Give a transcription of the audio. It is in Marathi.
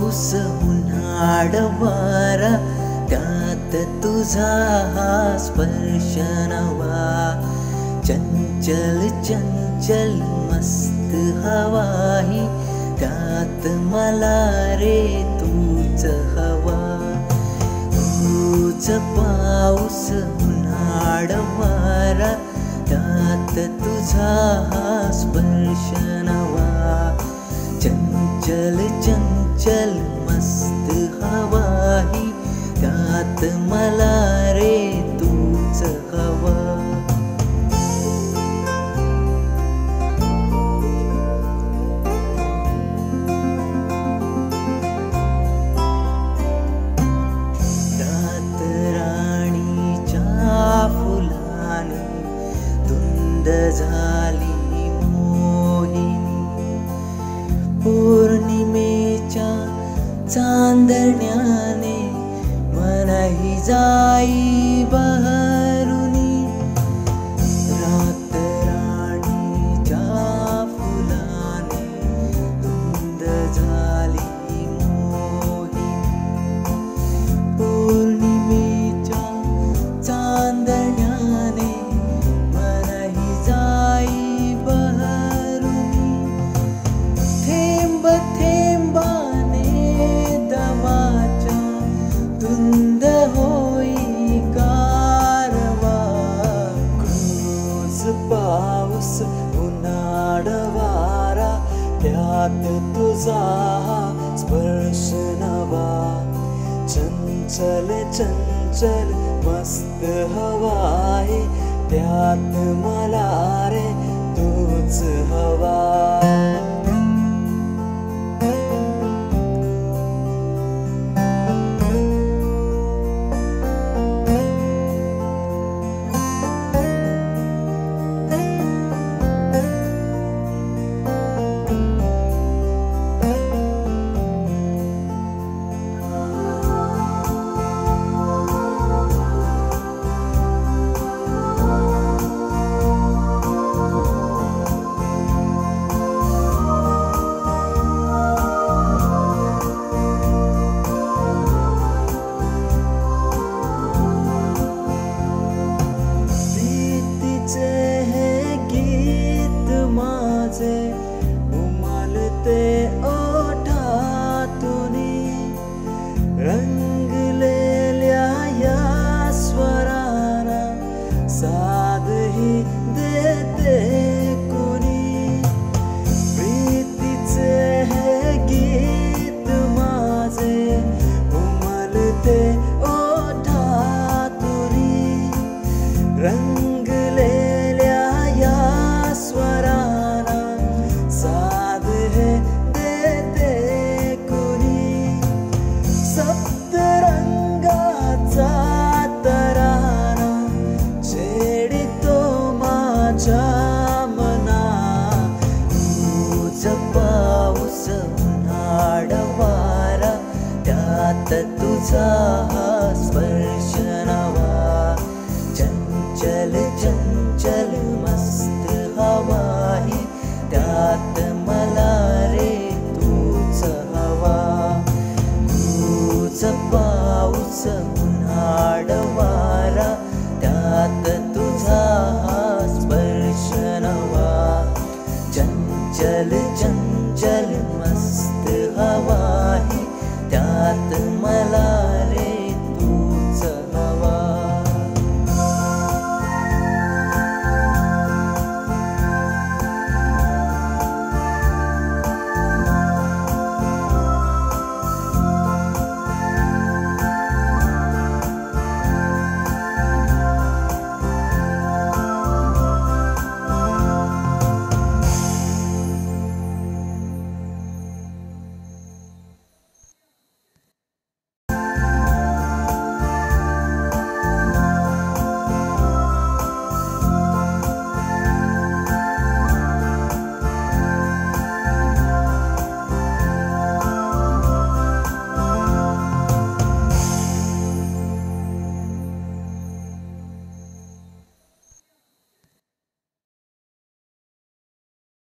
पाऊस उन्हाळ वारा त्यात तुझा हा स्पर्श नवा चंचल चंचल मस्त हवाही त्यात मला रे तूच हवा तूच पाऊस उन्हाळ वारा त्यात तुझा हा स्पर्श नवा चंचल चंचल मस्त हवाही त्यात मला रे तूच हवा रात राणीच्या फुलाने धुंद झाली मोहिनी पौर्णिमेच्या चांदण्याने मनही जाई बहरुनी रात राणीच्या फुलाने धुंद झाली मोहिनी पौर्णिमेच्या चांदण्याने मनही जाई बहरुनी थेंब थेंबाने दमाच्या धुंद होई कारवा क्रूज पाऊस उन्हाळ वारा त्यात तुझा स्पर्श नवा चंचल चंचल मस्त हवाई त्यात मला रे तूच हवा उमलते ओठातुनी रंगलेल्या या स्वराना साधही देते कुणी प्रीतीचे हे गीत माझे उमलते ओठातुनी रंगलेल्या या स्वराना साध है देते कुणी सप्तरंगाचा तराना छेडितो माझ्या मना तूच पाऊस उन्हाळ वारा त्यात तुझा